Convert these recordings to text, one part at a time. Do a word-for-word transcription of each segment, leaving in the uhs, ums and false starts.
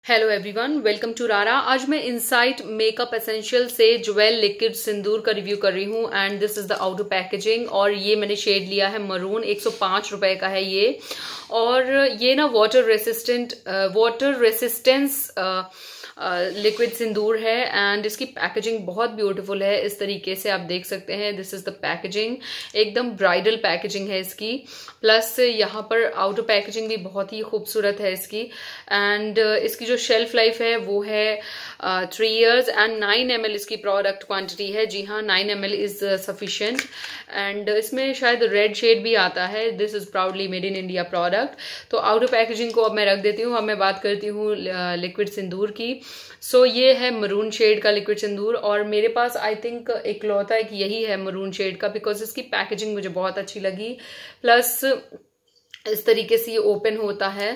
Hello everyone, welcome to रारा। आज मैं इनसाइट मेकअप एसेंशियल से ज्वेल लिक्विड सिंदूर का रिव्यू कर रही हूँ and this is the outer packaging. और ये मैंने शेड लिया है मरून, एक सौ पाँच रुपए का है ये। और ये ना water resistant water resistance liquid sindoor है एंड इसकी पैकेजिंग बहुत ब्यूटीफुल है। इस तरीके से आप देख सकते हैं, दिस इज द पैकेजिंग, एकदम ब्राइडल पैकेजिंग है इसकी। प्लस यहाँ पर आउटर पैकेजिंग भी बहुत ही खूबसूरत है इसकी। एंड इसकी जो शेल्फ लाइफ है वो है three years and nine M L इसकी प्रोडक्ट क्वांटिटी है। जी हाँ, nine M L is sufficient. And इसमें शायद रेड शेड भी आता है। This is proudly made in India product. तो आउटर पैकेजिंग को अब मैं रख देती हूँ। अब मैं बात करती हूँ लिक्विड सिंदूर की। सो so, ये है मरून शेड का लिक्विड सिंदूर और मेरे पास आई थिंक इकलौता एक यही है मरून शेड का, बिकॉज इसकी पैकेजिंग मुझे बहुत अच्छी लगी। प्लस इस तरीके से ये ओपन होता है,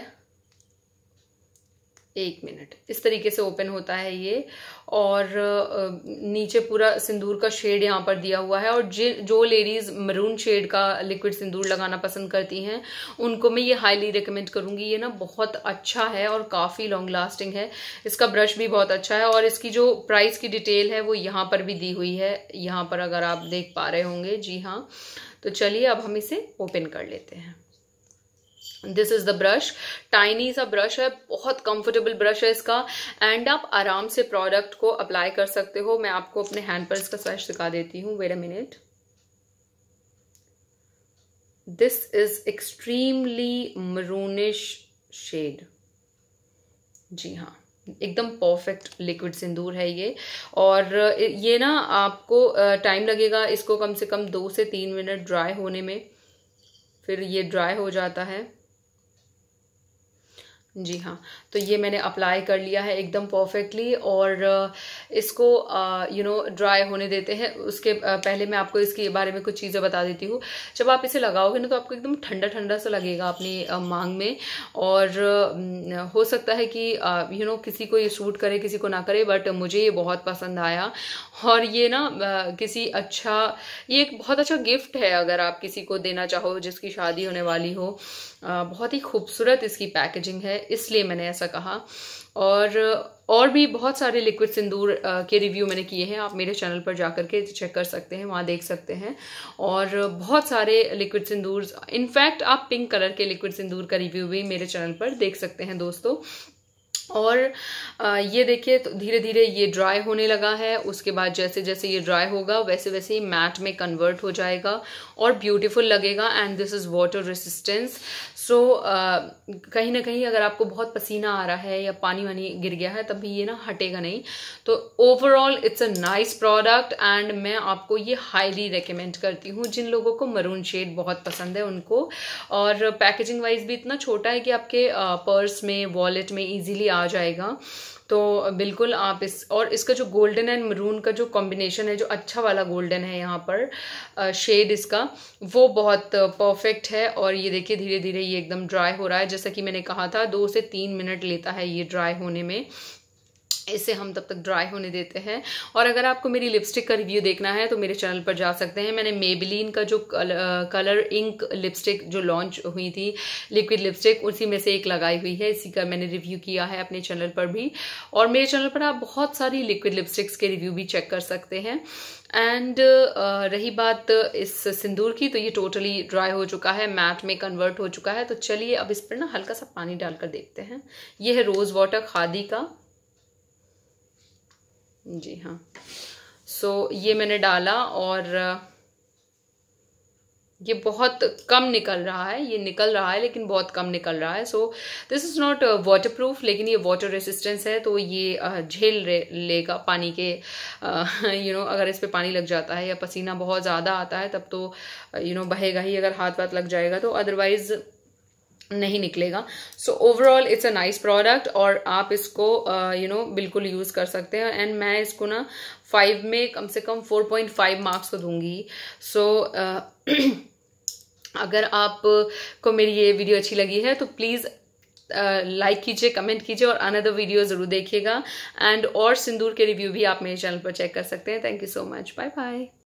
एक मिनट, इस तरीके से ओपन होता है ये। और नीचे पूरा सिंदूर का शेड यहाँ पर दिया हुआ है। और जो लेडीज मरून शेड का लिक्विड सिंदूर लगाना पसंद करती हैं उनको मैं ये हाईली रिकमेंड करूंगी। ये ना बहुत अच्छा है और काफी लॉन्ग लास्टिंग है। इसका ब्रश भी बहुत अच्छा है और इसकी जो प्राइस की डिटेल है वो यहाँ पर भी दी हुई है, यहाँ पर अगर आप देख पा रहे होंगे। जी हाँ, तो चलिए अब हम इसे ओपन कर लेते हैं। This is the brush, tiny सा ब्रश है, बहुत कंफर्टेबल ब्रश है इसका। एंड आप आराम से प्रोडक्ट को अप्लाई कर सकते हो। मैं आपको अपने हैंड पर इसका स्वैच दिखा देती हूँ। Wait a minute. This is extremely maroonish shade. जी हाँ, एकदम परफेक्ट लिक्विड सिंदूर है ये। और ये ना आपको टाइम लगेगा इसको कम से कम दो से तीन मिनट ड्राई होने में, फिर ये ड्राई हो जाता है। जी हाँ, तो ये मैंने अप्लाई कर लिया है एकदम परफेक्टली। और इसको यू नो ड्राई होने देते हैं। उसके पहले मैं आपको इसके बारे में कुछ चीज़ें बता देती हूँ। जब आप इसे लगाओगे ना तो आपको एकदम ठंडा ठंडा सा लगेगा अपनी मांग में। और हो सकता है कि यू नो किसी को ये सूट करे किसी को ना करे, बट मुझे ये बहुत पसंद आया। और ये ना किसी अच्छा, ये एक बहुत अच्छा गिफ्ट है अगर आप किसी को देना चाहो जिसकी शादी होने वाली हो। बहुत ही खूबसूरत इसकी पैकेजिंग है, इसलिए मैंने ऐसा कहा। और और भी बहुत सारे लिक्विड सिंदूर के रिव्यू मैंने किए हैं, आप मेरे चैनल पर जाकर के चेक कर सकते हैं, वहाँ देख सकते हैं। और बहुत सारे लिक्विड सिंदूर, इनफैक्ट आप पिंक कलर के लिक्विड सिंदूर का रिव्यू भी मेरे चैनल पर देख सकते हैं दोस्तों। और ये देखिए, तो धीरे धीरे ये ड्राई होने लगा है। उसके बाद जैसे जैसे ये ड्राई होगा वैसे वैसे ही मैट में कन्वर्ट हो जाएगा और ब्यूटीफुल लगेगा। And this is water resistance. So कहीं ना कहीं अगर आपको बहुत पसीना आ रहा है या पानी वानी गिर गया है तब भी ये ना हटेगा नहीं। तो overall it's a nice product and मैं आपको ये हाईली रिकमेंड करती हूँ जिन लोगों को मरून शेड बहुत पसंद है उनको। और पैकेजिंग वाइज भी इतना छोटा है कि आपके पर्स में, वॉलेट में इजीली आ जाएगा। तो बिल्कुल आप इस, और इसका जो गोल्डन एंड मरून का जो कॉम्बिनेशन है, जो अच्छा वाला गोल्डन है यहाँ पर शेड इसका, वो बहुत परफेक्ट है। और ये देखिए धीरे धीरे ये एकदम ड्राई हो रहा है। जैसा कि मैंने कहा था दो से तीन मिनट लेता है ये ड्राई होने में। इसे हम तब तक ड्राई होने देते हैं। और अगर आपको मेरी लिपस्टिक का रिव्यू देखना है तो मेरे चैनल पर जा सकते हैं। मैंने मेबेलिन का जो कलर इंक लिपस्टिक जो लॉन्च हुई थी, लिक्विड लिपस्टिक, उसी में से एक लगाई हुई है। इसी का मैंने रिव्यू किया है अपने चैनल पर भी। और मेरे चैनल पर आप बहुत सारी लिक्विड लिपस्टिक्स के रिव्यू भी चेक कर सकते हैं। एंड uh, रही बात इस सिंदूर की, तो ये टोटली ड्राई हो चुका है, मैट में कन्वर्ट हो चुका है। तो चलिए अब इस पर ना हल्का सा पानी डालकर देखते हैं। ये है रोज वाटर खादी का। जी हाँ, सो so, ये मैंने डाला और ये बहुत कम निकल रहा है। ये निकल रहा है लेकिन बहुत कम निकल रहा है। So this is not waterproof, लेकिन ये वाटर रेसिस्टेंस है तो ये झेल लेगा पानी के। यू नो अगर इस पे पानी लग जाता है या पसीना बहुत ज़्यादा आता है तब तो यू नो बहेगा ही, अगर हाथ वाथ लग जाएगा तो, अदरवाइज नहीं निकलेगा। So overall it's a nice product और आप इसको यू नो बिल्कुल यूज कर सकते हैं। एंड मैं इसको ना फाइव में कम से कम फोर पॉइंट फाइव मार्क्स तो दूंगी। सो so, uh, अगर आप को मेरी ये वीडियो अच्छी लगी है तो प्लीज लाइक uh, कीजिए, कमेंट कीजिए और अनदर वीडियो जरूर देखिएगा। एंड और सिंदूर के रिव्यू भी आप मेरे चैनल पर चेक कर सकते हैं। Thank you so much, bye bye.